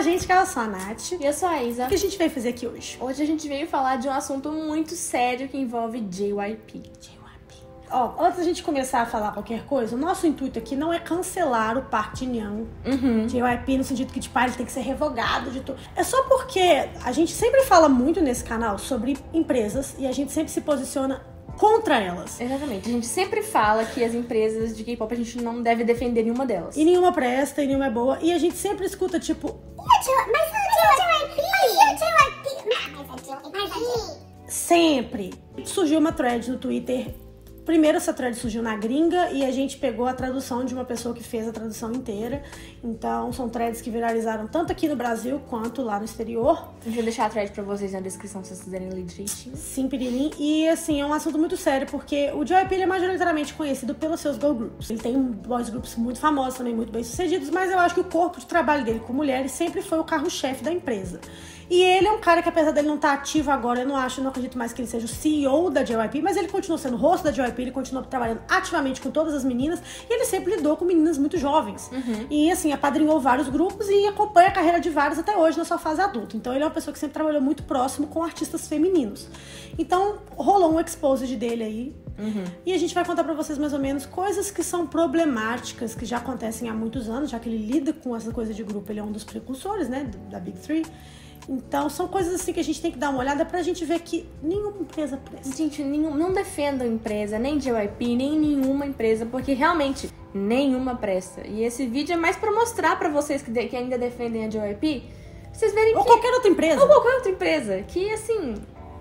gente, que eu sou a Nath. E eu sou a Isa. O que a gente veio fazer aqui hoje? Hoje a gente veio falar de um assunto muito sério que envolve JYP. Ó, antes da gente começar a falar qualquer coisa, o nosso intuito aqui não é cancelar o Park Jin-young, JYP, no sentido que, tipo, ele tem que ser revogado de tudo. É só porque a gente sempre fala muito nesse canal sobre empresas e a gente sempre se posiciona contra elas. Exatamente. A gente sempre fala que as empresas de K-pop a gente não deve defender nenhuma delas. E nenhuma presta, e nenhuma é boa. E a gente sempre escuta, tipo... Sempre. Surgiu uma thread no Twitter. Primeiro essa thread surgiu na gringa e a gente pegou a tradução de uma pessoa que fez a tradução inteira. Então são threads que viralizaram tanto aqui no Brasil quanto lá no exterior. A gente vai deixar a thread pra vocês na descrição se vocês quiserem ler direitinho. Sim, pirilim. E assim, é um assunto muito sério porque o JYP é majoritariamente conhecido pelos seus girl groups. Ele tem boys groups muito famosos também, muito bem sucedidos, mas eu acho que o corpo de trabalho dele com mulheres sempre foi o carro-chefe da empresa. E ele é um cara que, apesar dele não estar ativo agora, eu não acredito mais que ele seja o CEO da JYP, mas ele continua sendo o rosto da JYP, ele continua trabalhando ativamente com todas as meninas, e ele sempre lidou com meninas muito jovens. E, assim, apadrinhou vários grupos e acompanha a carreira de vários até hoje na sua fase adulta. Então, ele é uma pessoa que sempre trabalhou muito próximo com artistas femininos. Então, rolou um exposed dele aí. E a gente vai contar pra vocês mais ou menos coisas que são problemáticas, que já acontecem há muitos anos, já que ele lida com essa coisa de grupo, ele é um dos precursores, né, da Big Three. Então, são coisas assim que a gente tem que dar uma olhada pra gente ver que nenhuma empresa presta. Gente, não defendam empresa, nem JYP, nem nenhuma empresa, porque realmente nenhuma presta. E esse vídeo é mais pra mostrar pra vocês que ainda defendem a JYP, vocês verem Ou que... qualquer outra empresa. Ou qualquer outra empresa, que assim...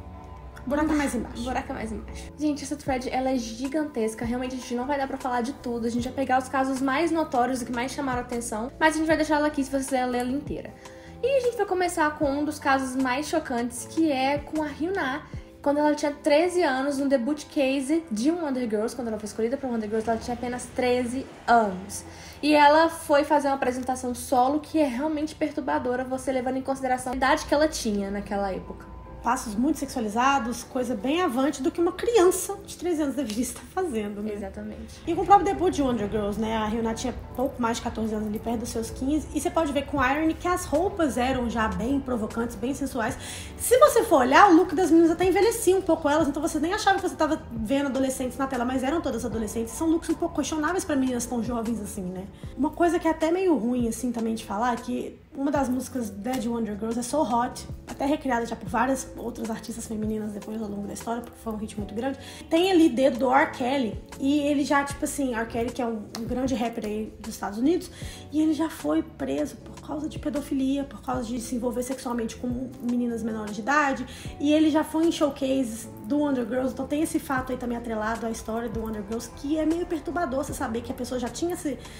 Buraco mais embaixo. Buraco mais embaixo. Gente, essa thread, ela é gigantesca. Realmente, a gente não vai dar pra falar de tudo. A gente vai pegar os casos mais notórios e que mais chamaram a atenção. Mas a gente vai deixar ela aqui se você quiser ler ela inteira. E a gente vai começar com um dos casos mais chocantes, que é com a Hyuna. Quando ela tinha 13 anos, no debut case de Wonder Girls, quando ela foi escolhida para Wonder Girls, ela tinha apenas 13 anos. E ela foi fazer uma apresentação solo que é realmente perturbadora, você levando em consideração a idade que ela tinha naquela época. Passos muito sexualizados, coisa bem avante do que uma criança de 13 anos deveria estar fazendo, né? Exatamente. E com o próprio debut de Wonder Girls, né? A Hyuna tinha pouco mais de 14 anos ali, perto dos seus 15. E você pode ver com Irony que as roupas eram já bem provocantes, bem sensuais. Se você for olhar, o look das meninas até envelhecia um pouco elas, então você nem achava que você estava vendo adolescentes na tela, mas eram todas adolescentes. São looks um pouco questionáveis para meninas tão jovens assim, né? Uma coisa que é até meio ruim, assim, também de falar, é que uma das músicas de Wonder Girls é So Hot, até recriada já por várias outras artistas femininas depois ao longo da história, porque foi um hit muito grande. Tem ali dedo do R. Kelly, e ele já, tipo assim, R. Kelly, que é um grande rapper aí dos Estados Unidos, e ele já foi preso por causa de pedofilia, por causa de se envolver sexualmente com meninas menores de idade, e ele já foi em showcases do Wonder Girls, então tem esse fato aí também atrelado à história do Wonder Girls, que é meio perturbador você saber que a pessoa já tinha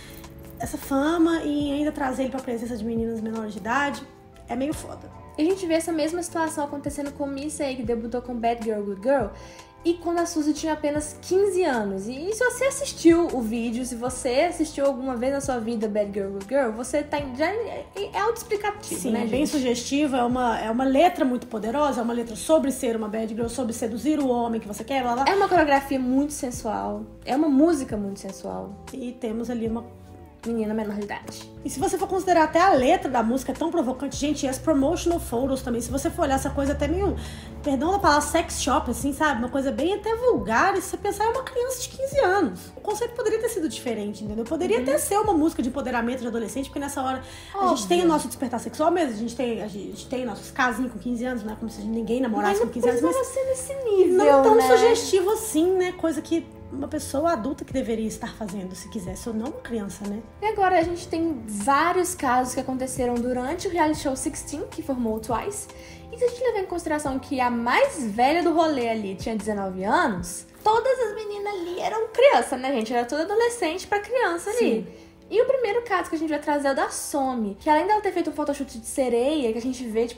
essa fama e ainda trazer ele pra presença de meninas menores de idade é meio foda. E a gente vê essa mesma situação acontecendo com Missy, que debutou com Bad Girl, Good Girl, e quando a Suzy tinha apenas 15 anos. E se você assistiu o vídeo, se você assistiu alguma vez na sua vida Bad Girl, Good Girl, você tá já é autoexplicativo, sim, né, é gente? bem sugestivo, é uma letra muito poderosa, é uma letra sobre ser uma bad girl, sobre seduzir o homem que você quer, blá, blá. É uma coreografia muito sensual, é uma música muito sensual. E temos ali uma menina menor de idade. E se você for considerar até a letra da música é tão provocante, gente, e as promotional photos também, se você for olhar essa coisa até meio, perdão da palavra, sex shop, assim, sabe? Uma coisa bem até vulgar, e se você pensar, é uma criança de 15 anos. O conceito poderia ter sido diferente, entendeu? Poderia até ser uma música de empoderamento de adolescente, porque nessa hora a gente tem o nosso despertar sexual mesmo, a gente tem nossos casinhos com 15 anos, não é como se ninguém namorasse com 15 anos, mas não ser nesse nível, não tão né? sugestivo assim, né? Coisa que uma pessoa adulta que deveria estar fazendo, se quisesse, ou não uma criança, né? E agora a gente tem vários casos que aconteceram durante o reality show 16, que formou o Twice. E se a gente levar em consideração que a mais velha do rolê ali tinha 19 anos, todas as meninas ali eram criança, né, gente? Era tudo adolescente pra criança ali. Sim. E o primeiro caso que a gente vai trazer é o da Somi, que além dela ter feito um photoshoot de sereia, que a gente vê, tipo,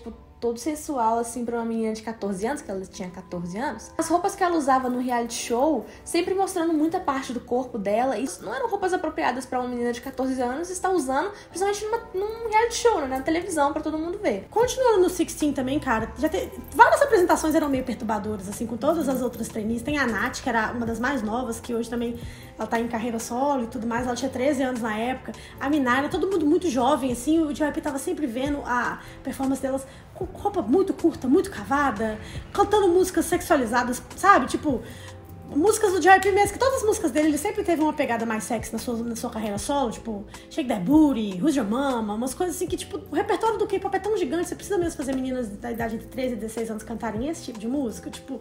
todo sensual, assim, pra uma menina de 14 anos, que ela tinha 14 anos. As roupas que ela usava no reality show, sempre mostrando muita parte do corpo dela, e não eram roupas apropriadas pra uma menina de 14 anos estar usando, principalmente num reality show, né, na televisão, pra todo mundo ver. Continuando no 16 também, cara, várias apresentações eram meio perturbadoras, assim, com todas as outras trainees. Tem a Nath, que era uma das mais novas, que hoje também ela tá em carreira solo e tudo mais, ela tinha 13 anos na época. A Minara, todo mundo muito jovem, assim, o JYP tava sempre vendo a performance delas com roupa muito curta, muito cavada, cantando músicas sexualizadas, sabe? Tipo, músicas do JYP mesmo, que todas as músicas dele, ele sempre teve uma pegada mais sexy na sua carreira solo, tipo, Shake That Booty, Who's Your Mama, umas coisas assim que, tipo, o repertório do K-pop é tão gigante, você precisa mesmo fazer meninas da idade entre 13 e 16 anos cantarem esse tipo de música, tipo...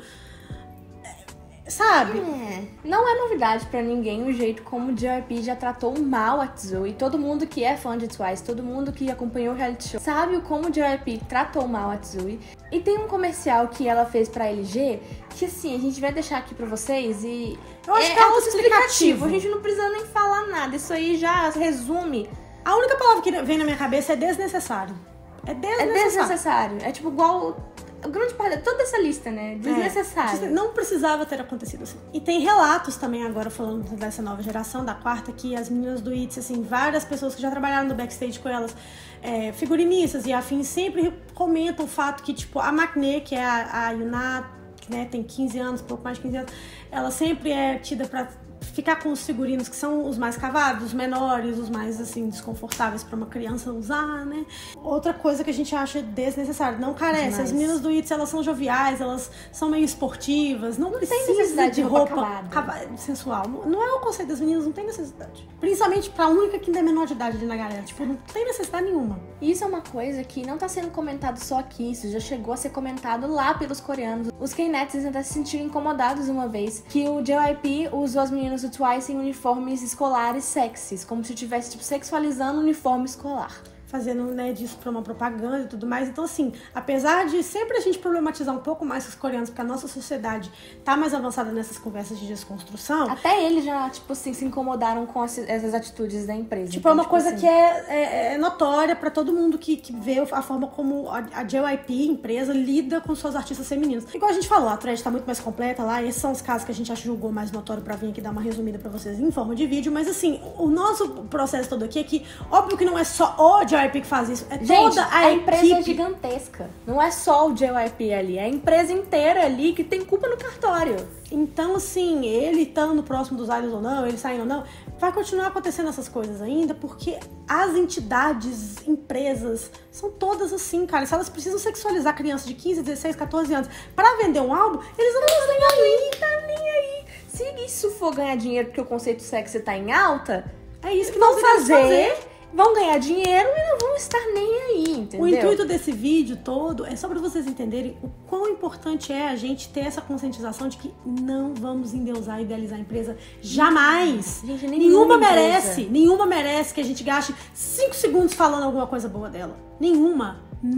Sabe? Não é novidade pra ninguém o jeito como o JYP já tratou mal a Tzu. E todo mundo que é fã de Twice, todo mundo que acompanhou o reality show, sabe como o JYP tratou mal a Tzu. E tem um comercial que ela fez pra LG, que assim, a gente vai deixar aqui pra vocês e... Eu acho que é autoexplicativo. A gente não precisa nem falar nada. Isso aí já resume. A única palavra que vem na minha cabeça é desnecessário. É desnecessário. É tipo igual... A grande parte, toda essa lista, né? Desnecessário. Não precisava ter acontecido assim. E tem relatos também agora, falando dessa nova geração, da quarta, que as meninas do ITZY, assim, várias pessoas que já trabalharam no backstage com elas, figurinistas e afins, sempre comentam o fato que, tipo, a Maknae, que é a Yuna, que, né, tem 15 anos, pouco mais de 15 anos, ela sempre é tida pra ficar com os figurinos que são os mais cavados, os menores, os mais, assim, desconfortáveis pra uma criança usar, né? Outra coisa que a gente acha desnecessária, não carece. Demais. As meninas do ITZY, elas são joviais, elas são meio esportivas, não precisa de roupa sensual. Não é o conceito das meninas, não tem necessidade. Principalmente pra única que ainda é menor de idade ali na galera. Tipo, não tem necessidade nenhuma. Isso é uma coisa que não tá sendo comentado só aqui, isso já chegou a ser comentado lá pelos coreanos. Os K-Nets até se sentiram incomodados uma vez que o JYP usou as meninas do Twice em uniformes escolares sexys, como se estivesse, tipo, sexualizando o uniforme escolar. Fazendo, né, disso pra uma propaganda e tudo mais. Então, assim, apesar de sempre a gente problematizar um pouco mais os coreanos, porque a nossa sociedade tá mais avançada nessas conversas de desconstrução... Até eles já, tipo assim, se incomodaram com essas atitudes da empresa. Tipo, então, é uma coisa assim, que é notória pra todo mundo que vê a forma como a JYP, empresa, lida com suas artistas femininas. Igual a gente falou, a thread tá muito mais completa lá, esses são os casos que a gente acha julgou mais notório pra vir aqui dar uma resumida pra vocês em forma de vídeo, mas assim, o nosso processo todo aqui é que, óbvio que não é só o JYP que faz isso, é gente, toda a empresa equipe. É gigantesca. Não é só o JYP ali, é a empresa inteira ali que tem culpa no cartório. Então, assim, ele estando próximo dos idols ou não, ele saindo ou não, vai continuar acontecendo essas coisas ainda, porque as entidades, empresas, são todas assim, cara. Se elas precisam sexualizar crianças de 15, 16, 14 anos pra vender um álbum, eles não estão nem aí. Tá nem aí. Se isso for ganhar dinheiro porque o conceito sexy tá em alta, é isso que vão fazer. Vão ganhar dinheiro e não vão estar nem aí, entendeu? O intuito desse vídeo todo é só pra vocês entenderem o quão importante é a gente ter essa conscientização de que não vamos endeusar e idealizar a empresa jamais. Gente, nenhuma merece que a gente gaste 5 segundos falando alguma coisa boa dela. Nenhuma.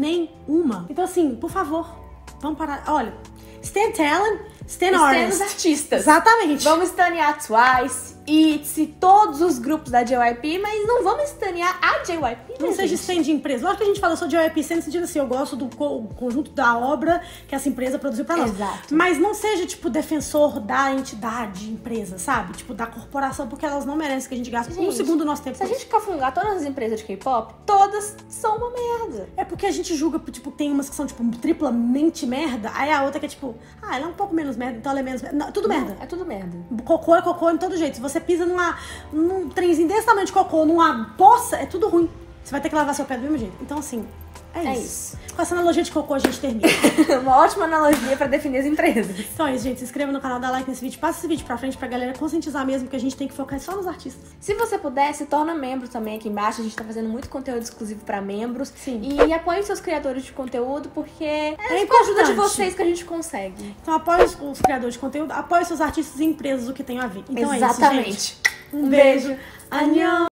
Então assim, por favor, vamos parar. Olha, stand talent, stand artist. Os artistas. Exatamente. Vamos estanear Twice, ITZY, todos os grupos da JYP, mas não vamos estanear a JYP. Não seja stand de empresa. Lógico que a gente fala, eu sou JYP no sentido assim, eu gosto do conjunto da obra que essa empresa produziu pra nós. Exato. Mas não seja, tipo, defensor da entidade, empresa, sabe? Tipo, da corporação, porque elas não merecem que a gente gaste um segundo do nosso tempo. Se a gente cafungar todas as empresas de K-pop, todas são uma merda. É porque a gente julga, tipo, tem umas que são, tipo, triplamente merda, aí a outra que é, tipo, ela é um pouco menos merda, então ela é menos merda. Não, tudo merda. É tudo merda. Cocô é cocô de todo jeito. Se você pisa num trenzinho desse tamanho de cocô, numa poça, é tudo ruim. Você vai ter que lavar seu pé do mesmo jeito. Então, assim, é isso. Com essa analogia de cocô, a gente termina. Uma ótima analogia pra definir as empresas. Então é isso, gente. Se inscreva no canal, dá like nesse vídeo. Passa esse vídeo pra frente pra galera conscientizar mesmo que a gente tem que focar só nos artistas. Se você puder, se torna membro também aqui embaixo. A gente tá fazendo muito conteúdo exclusivo pra membros. Sim. E apoie seus criadores de conteúdo, porque é com a ajuda de vocês que a gente consegue. Então apoie os criadores de conteúdo, apoie seus artistas e empresas, o que tem a ver. Então exatamente. É isso, gente. Um beijo. Annyeong!